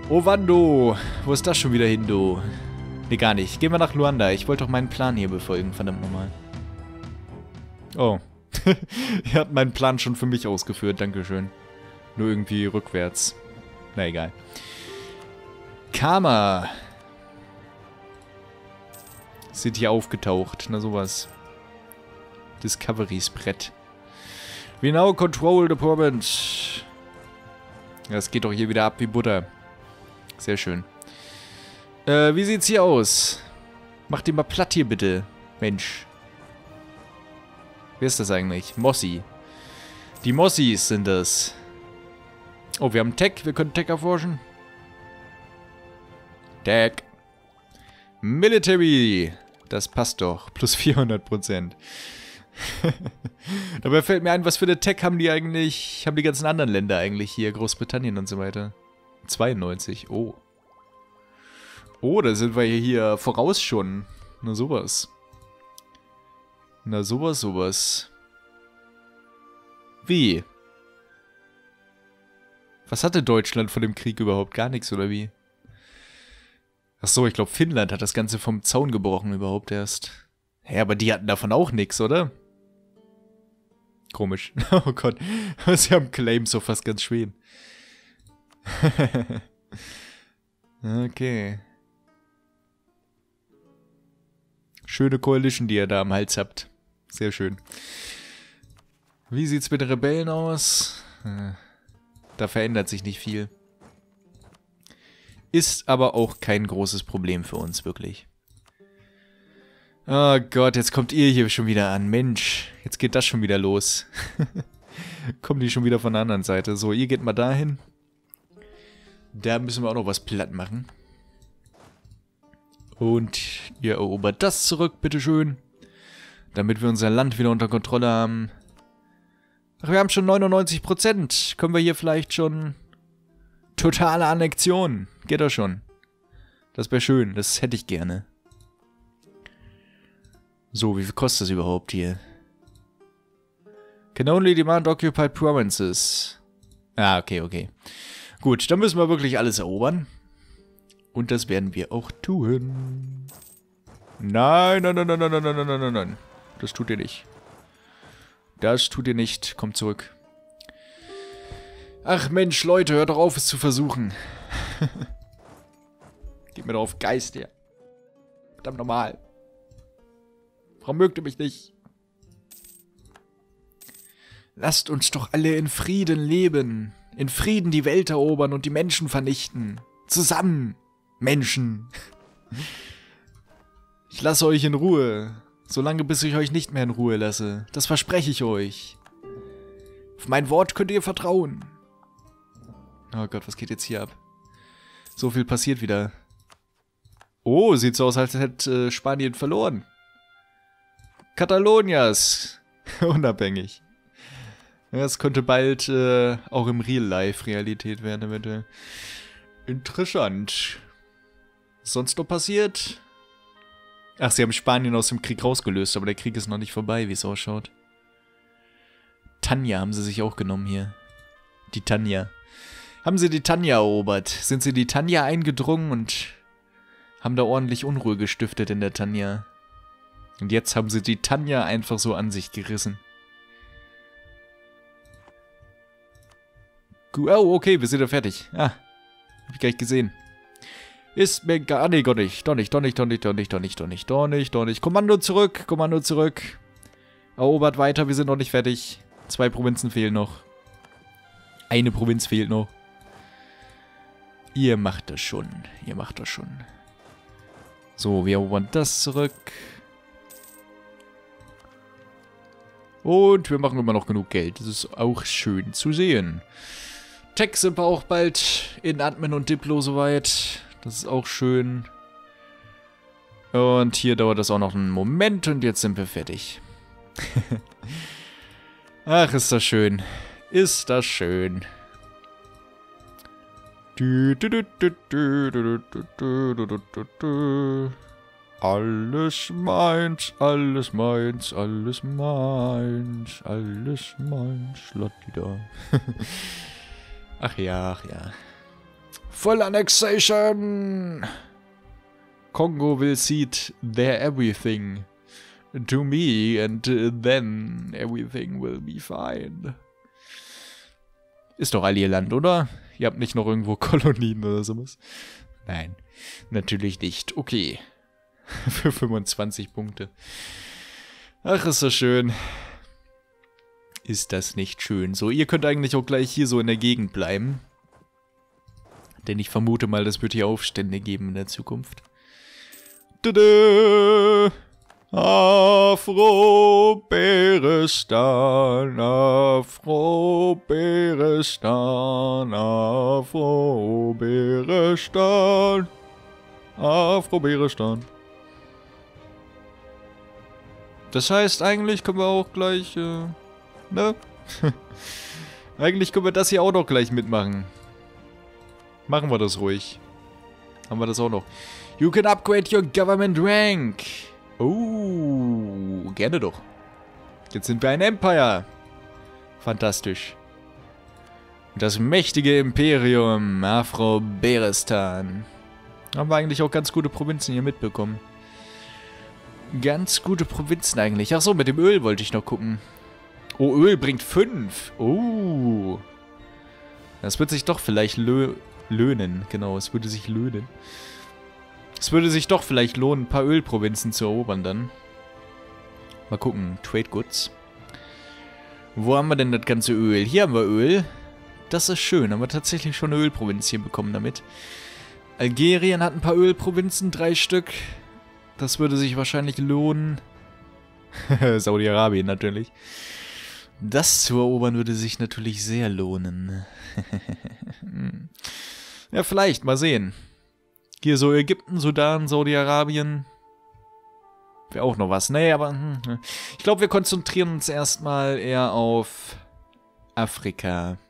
Ovando! Wo ist das schon wieder hin, du? Nee, gar nicht. Gehen wir nach Luanda. Ich wollte doch meinen Plan hier befolgen, verdammt nochmal. Oh. Ihr habt meinen Plan schon für mich ausgeführt, dankeschön. Nur irgendwie rückwärts. Na egal. Karma. Sind hier aufgetaucht. Na sowas. Discoverys Brett. We now control the province. Das geht doch hier wieder ab wie Butter. Sehr schön. Wie sieht's hier aus? Mach den mal platt hier bitte. Mensch. Wer ist das eigentlich? Mossi. Die Mossis sind das. Oh, wir haben Tech. Wir können Tech erforschen. Tech. Military. Das passt doch. Plus 400%. Dabei fällt mir ein, was für eine Tech haben die eigentlich, haben die ganzen anderen Länder eigentlich hier, Großbritannien und so weiter. 92, oh. Oh, da sind wir hier voraus schon. Na sowas. Na sowas. Wie? Was hatte Deutschland von dem Krieg überhaupt? Gar nichts, oder wie? Achso, ich glaube Finnland hat das Ganze vom Zaun gebrochen überhaupt erst. Hä, aber die hatten davon auch nichts, oder? Komisch. Oh Gott. Sie haben Claims auf fast ganz Schweden. Okay. Schöne Coalition, die ihr da am Hals habt. Sehr schön. Wie sieht's mit den Rebellen aus? Da verändert sich nicht viel. Ist aber auch kein großes Problem für uns, wirklich. Oh Gott, jetzt kommt ihr hier schon wieder an. Mensch, jetzt geht das schon wieder los. Kommen die schon wieder von der anderen Seite. So, ihr geht mal dahin. Da müssen wir auch noch was platt machen. Und ihr erobert das zurück, bitteschön. Damit wir unser Land wieder unter Kontrolle haben. Ach, wir haben schon 99%. Können wir hier vielleicht schon... Totale Annexion. Geht doch schon. Das wäre schön, das hätte ich gerne. So, wie viel kostet das überhaupt hier? Can only demand occupied provinces. Ah, okay. Gut, dann müssen wir wirklich alles erobern. Und das werden wir auch tun. Nein. Das tut ihr nicht. Das tut ihr nicht. Kommt zurück. Ach Mensch, Leute, hört doch auf, es zu versuchen. Geht mir doch auf Geist her. Verdammt normal. Warum mögt ihr mich nicht? Lasst uns doch alle in Frieden leben. In Frieden die Welt erobern und die Menschen vernichten. Zusammen, Menschen. Ich lasse euch in Ruhe. Solange bis ich euch nicht mehr in Ruhe lasse. Das verspreche ich euch. Auf mein Wort könnt ihr vertrauen. Oh Gott, was geht jetzt hier ab? So viel passiert wieder. Oh, sieht so aus, als hätte Spanien verloren. Katalonias. Unabhängig. Ja, es könnte bald auch im Real Life Realität werden, eventuell. Interessant. Was sonst noch passiert? Ach, sie haben Spanien aus dem Krieg rausgelöst, aber der Krieg ist noch nicht vorbei, wie es ausschaut. Tanja haben sie sich auch genommen hier. Die Tanja. Haben sie die Tanja erobert? Sind sie die Tanja eingedrungen und haben da ordentlich Unruhe gestiftet in der Tanja? Und jetzt haben sie die Tanja einfach so an sich gerissen. Oh, okay, wir sind ja fertig. Ah, hab ich gar nicht gesehen. Ist mir gar... Nee, doch nicht. Kommando zurück. Erobert weiter, wir sind noch nicht fertig. 2 Provinzen fehlen noch. Eine Provinz fehlt noch. Ihr macht das schon. So, wir erobern das zurück. Und wir machen immer noch genug Geld. Das ist auch schön zu sehen. Tech sind wir auch bald in Admin und Diplo soweit. Das ist auch schön. Und hier dauert das auch noch einen Moment und jetzt sind wir fertig. Ach, ist das schön. Ist das schön. Alles meins, alles meins, alles meins, alles meins, Lottida. Ach ja, ach ja. Full annexation! Congo will cede their everything to me and then everything will be fine. Ist doch all ihr Land, oder? Ihr habt nicht noch irgendwo Kolonien oder sowas? Nein, natürlich nicht. Okay. Für 25 Punkte. Ach, ist das schön. Ist das nicht schön. So, ihr könnt eigentlich auch gleich hier so in der Gegend bleiben. Denn ich vermute mal, das wird hier Aufstände geben in der Zukunft. Tada! Afro-Berestan, Afro-Berestan, Afro-Berestan, Afro-Berestan. Das heißt, eigentlich können wir auch gleich, ne? Eigentlich können wir das hier auch noch gleich mitmachen. Machen wir das ruhig. Haben wir das auch noch. You can upgrade your government rank. Oh, gerne doch. Jetzt sind wir ein Empire. Fantastisch. Das mächtige Imperium Afro-Berestan. Haben wir eigentlich auch ganz gute Provinzen hier mitbekommen. Ganz gute Provinzen eigentlich. Achso, mit dem Öl wollte ich noch gucken. Oh, Öl bringt 5. Oh. Das wird sich doch vielleicht löhnen. Genau, es würde sich löhnen. Es würde sich doch vielleicht lohnen, ein paar Ölprovinzen zu erobern dann. Mal gucken. Trade Goods. Wo haben wir denn das ganze Öl? Hier haben wir Öl. Das ist schön. Haben wir tatsächlich schon eine Ölprovinz hier bekommen damit. Algerien hat ein paar Ölprovinzen. 3 Stück. Das würde sich wahrscheinlich lohnen. Saudi-Arabien natürlich. Das zu erobern würde sich natürlich sehr lohnen. Ja, vielleicht. Mal sehen. Hier so Ägypten, Sudan, Saudi-Arabien. Wäre auch noch was. Nee, aber ich glaube, wir konzentrieren uns erstmal eher auf Afrika.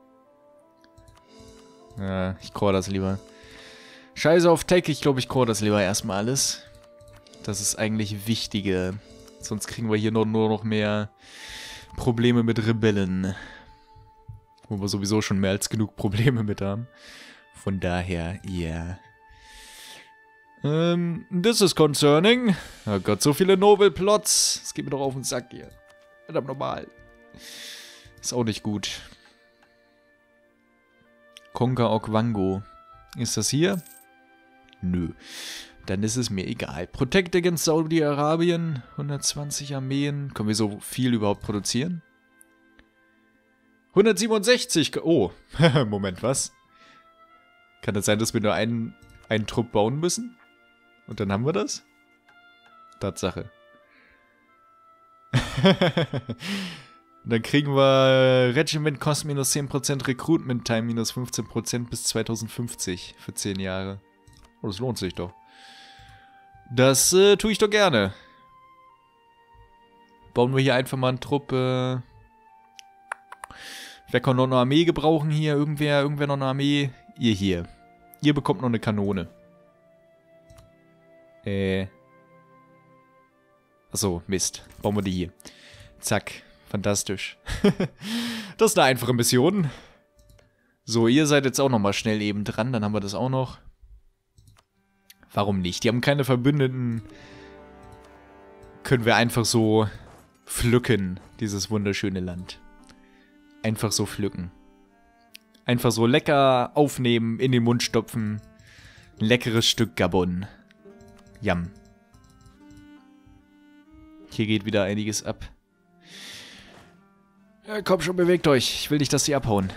Ja, ich core das lieber. Scheiße auf Tech, ich glaube, ich core das lieber erstmal alles. Das ist eigentlich wichtiger. Sonst kriegen wir hier nur noch mehr Probleme mit Rebellen. Wo wir sowieso schon mehr als genug Probleme mit haben. Von daher, ja. This is concerning. Oh Gott, so viele Noble Plots. Das geht mir doch auf den Sack hier. Verdammt normal. Ist auch nicht gut. Conquer Okwango. Ist das hier? Nö. Dann ist es mir egal. Protect against Saudi-Arabien. 120 Armeen. Können wir so viel überhaupt produzieren? 167. Oh. Moment, was? Kann das sein, dass wir nur einen Trupp bauen müssen? Und dann haben wir das? Tatsache. Dann kriegen wir Regiment Cost minus 10%, Recruitment Time minus 15% bis 2050 für 10 Jahre. Oh, das lohnt sich doch. Das tue ich doch gerne. Bauen wir hier einfach mal einen Trupp. Wer kann noch eine Armee gebrauchen hier? Irgendwer noch eine Armee? Ihr hier. Ihr bekommt noch eine Kanone. Achso, Mist. Bauen wir die hier. Zack. Fantastisch. Das ist eine einfache Mission. So, ihr seid jetzt auch nochmal schnell eben dran. Dann haben wir das auch noch. Warum nicht? Die haben keine Verbündeten. Können wir einfach so pflücken, dieses wunderschöne Land. Einfach so pflücken. Einfach so lecker aufnehmen, in den Mund stopfen. Ein leckeres Stück Gabon. Yum. Hier geht wieder einiges ab. Ja, komm schon, bewegt euch. Ich will nicht, dass sie abhauen.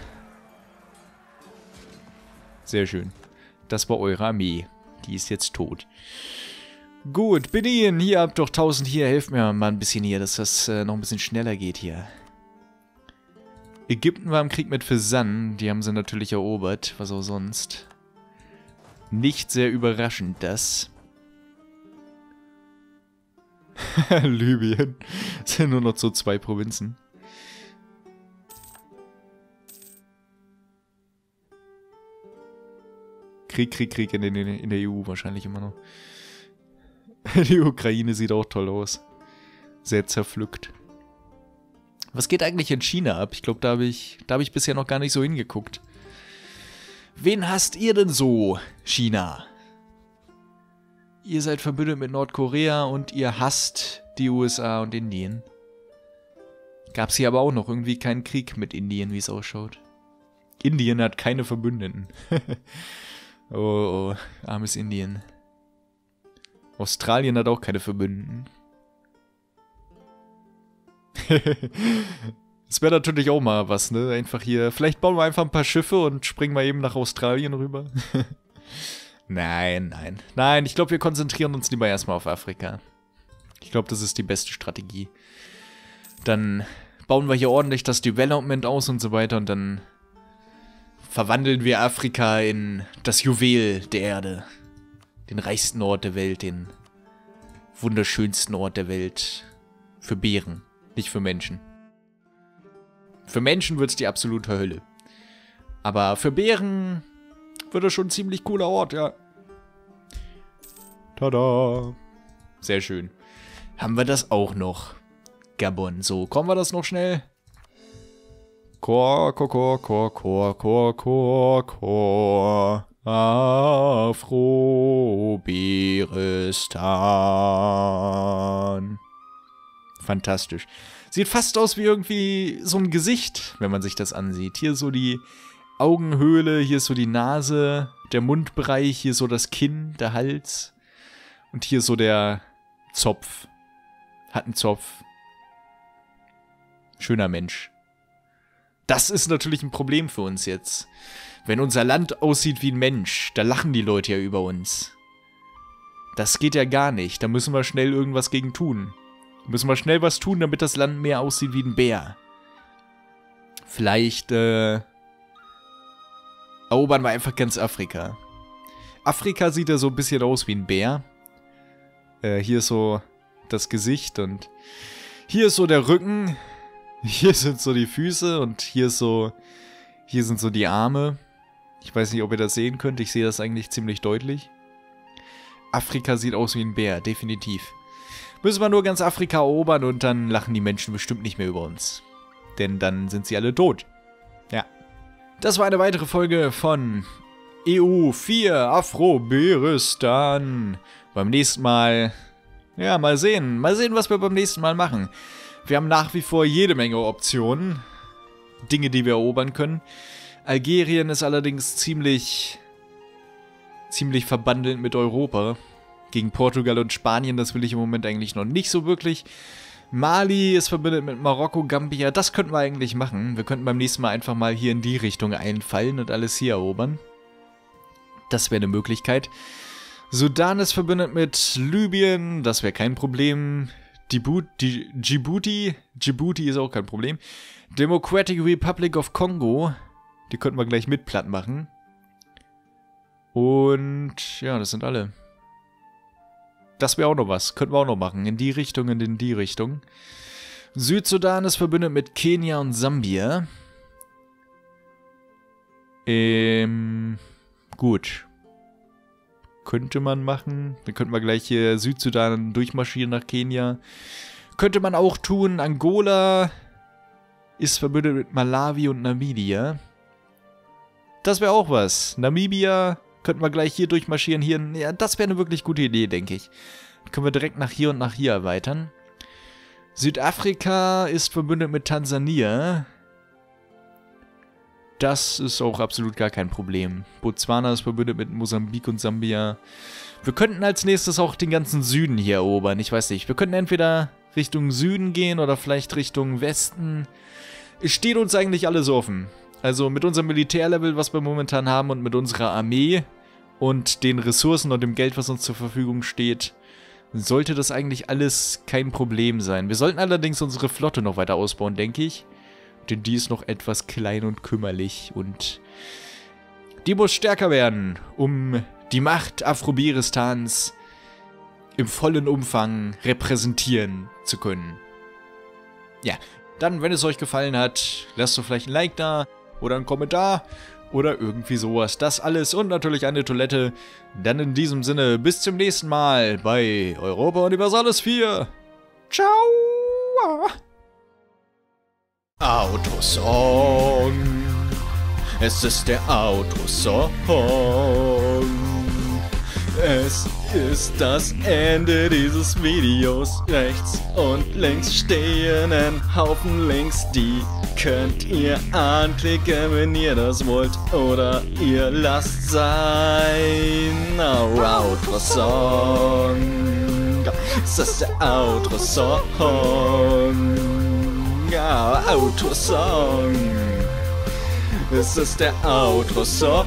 Sehr schön. Das war eure Armee. Die ist jetzt tot. Gut, Benin, hier habt doch 1000 hier. Helft mir mal ein bisschen hier, dass das noch ein bisschen schneller geht hier. Ägypten war im Krieg mit Fezzan. Die haben sie natürlich erobert. Was auch sonst. Nicht sehr überraschend, das. Libyen. Es sind nur noch so 2 Provinzen. Krieg in der EU wahrscheinlich immer noch. Die Ukraine sieht auch toll aus. Sehr zerpflückt. Was geht eigentlich in China ab? Ich glaube, da hab ich bisher noch gar nicht so hingeguckt. Wen hasst ihr denn so, China? Ihr seid verbündet mit Nordkorea und ihr hasst die USA und Indien. Gab's hier aber auch noch irgendwie keinen Krieg mit Indien, wie es ausschaut. Indien hat keine Verbündeten. Oh, armes Indien. Australien hat auch keine Verbündeten. Das wäre natürlich auch mal was, ne? Einfach hier, vielleicht bauen wir einfach ein paar Schiffe und springen mal eben nach Australien rüber. Nein, ich glaube, wir konzentrieren uns lieber erstmal auf Afrika. Ich glaube, das ist die beste Strategie. Dann bauen wir hier ordentlich das Development aus und so weiter und dann verwandeln wir Afrika in das Juwel der Erde. Den reichsten Ort der Welt, den wunderschönsten Ort der Welt. Für Bären, nicht für Menschen. Für Menschen wird es die absolute Hölle. Aber für Bären wird es schon ein ziemlich cooler Ort, ja. Tada. Sehr schön. Haben wir das auch noch. Gabon. So, kommen wir das noch schnell? Chor. Afro-Beristan. Fantastisch. Sieht fast aus wie irgendwie so ein Gesicht, wenn man sich das ansieht. Hier so die Augenhöhle, hier ist so die Nase, der Mundbereich, hier so das Kinn, der Hals. Und hier so der Zopf. Hat einen Zopf. Schöner Mensch. Das ist natürlich ein Problem für uns jetzt. Wenn unser Land aussieht wie ein Mensch, da lachen die Leute ja über uns. Das geht ja gar nicht. Da müssen wir schnell irgendwas gegen tun. Müssen wir schnell was tun, damit das Land mehr aussieht wie ein Bär. Vielleicht, erobern wir einfach ganz Afrika. Afrika sieht ja so ein bisschen aus wie ein Bär. Hier ist so das Gesicht und hier ist so der Rücken. Hier sind so die Füße und hier sind so die Arme. Ich weiß nicht, ob ihr das sehen könnt. Ich sehe das eigentlich ziemlich deutlich. Afrika sieht aus wie ein Bär, definitiv. Müssen wir nur ganz Afrika erobern und dann lachen die Menschen bestimmt nicht mehr über uns. Denn dann sind sie alle tot. Ja. Das war eine weitere Folge von EU4 Afro-Beristan. Beim nächsten Mal, ja, mal sehen. Mal sehen, was wir beim nächsten Mal machen. Wir haben nach wie vor jede Menge Optionen. Dinge, die wir erobern können. Algerien ist allerdings ziemlich verbandelt mit Europa. Gegen Portugal und Spanien, das will ich im Moment eigentlich noch nicht so wirklich. Mali ist verbündet mit Marokko, Gambia, das könnten wir eigentlich machen. Wir könnten beim nächsten Mal einfach mal hier in die Richtung einfallen und alles hier erobern. Das wäre eine Möglichkeit. Sudan ist verbündet mit Libyen, das wäre kein Problem. Djibouti ist auch kein Problem. Democratic Republic of Congo, die könnten wir gleich mit platt machen. Und ja, das sind alle. Das wäre auch noch was. Könnten wir auch noch machen. In die Richtung und in die Richtung. Südsudan ist verbündet mit Kenia und Sambia. Gut. Könnte man machen. Dann könnten wir gleich hier Südsudan durchmarschieren nach Kenia. Könnte man auch tun. Angola ist verbündet mit Malawi und Namibia. Das wäre auch was. Namibia könnten wir gleich hier durchmarschieren. Hier, ja, das wäre eine wirklich gute Idee, denke ich. Dann können wir direkt nach hier und nach hier erweitern. Südafrika ist verbündet mit Tansania. Das ist auch absolut gar kein Problem. Botswana ist verbündet mit Mosambik und Sambia. Wir könnten als nächstes auch den ganzen Süden hier erobern. Ich weiß nicht. Wir könnten entweder Richtung Süden gehen oder vielleicht Richtung Westen. Es steht uns eigentlich alles offen. Also mit unserem Militärlevel, was wir momentan haben und mit unserer Armee und den Ressourcen und dem Geld, was uns zur Verfügung steht, sollte das eigentlich alles kein Problem sein. Wir sollten allerdings unsere Flotte noch weiter ausbauen, denke ich. Denn die ist noch etwas klein und kümmerlich und die muss stärker werden, um die Macht Afro-Beristans im vollen Umfang repräsentieren zu können. Ja, dann, wenn es euch gefallen hat, lasst doch vielleicht ein Like da oder einen Kommentar oder irgendwie sowas. Das alles und natürlich eine Toilette. Dann in diesem Sinne, bis zum nächsten Mal bei Europa Universalis 4. Ciao! Autosong. Es ist der Outro-Song. Es ist das Ende dieses Videos. Rechts und links stehen ein Haufen Links, die könnt ihr anklicken, wenn ihr das wollt. Oder ihr lasst sein. Outro-Song. Es ist der Outro-Song. Ja, Outro-Song. Es ist der Outro-Song.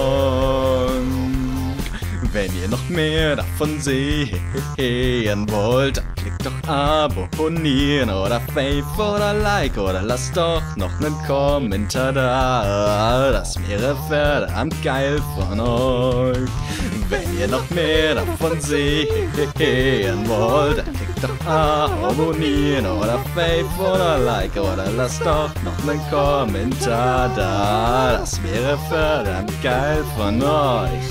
Wenn ihr noch mehr davon sehen wollt, dann klickt doch abonnieren oder Fave oder Like oder lasst doch noch einen Kommentar da. Das wäre verdammt geil von euch. Wenn ihr noch mehr davon sehen wollt, dann klickt doch abonnieren oder Fave oder Like oder lasst doch noch einen Kommentar da. Das wäre verdammt geil von euch.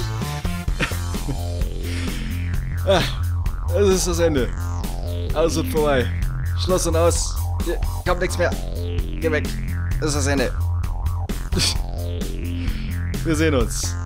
Es ist das Ende. Alles wird vorbei. Schluss und aus. Hier kommt nichts mehr. Geh weg. Es ist das Ende. Wir sehen uns.